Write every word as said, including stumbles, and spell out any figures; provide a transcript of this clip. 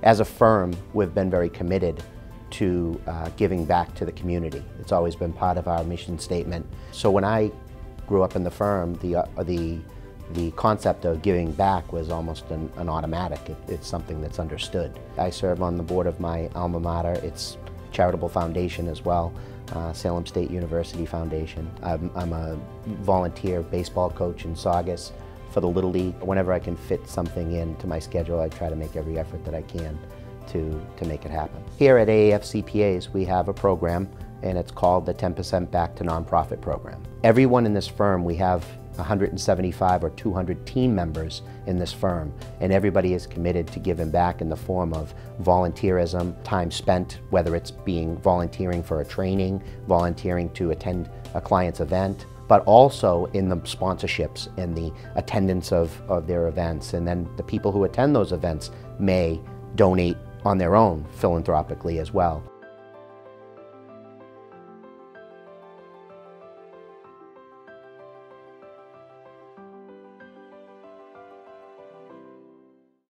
As a firm, we've been very committed to uh, giving back to the community. It's always been part of our mission statement. So when I grew up in the firm, the, uh, the, the concept of giving back was almost an, an automatic. It, it's something that's understood. I serve on the board of my alma mater. It's a charitable foundation as well, uh, Salem State University Foundation. I'm, I'm a volunteer baseball coach in Saugus for the Little League. Whenever I can fit something into my schedule, I try to make every effort that I can to, to make it happen. Here at A A F C P As, we have a program, and it's called the ten percent Back to Nonprofit program. Everyone in this firm, we have one hundred seventy-five or two hundred team members in this firm, and everybody is committed to giving back in the form of volunteerism, time spent, whether it's being volunteering for a training, volunteering to attend a client's event, but also in the sponsorships and the attendance of, of their events. And then the people who attend those events may donate on their own philanthropically as well.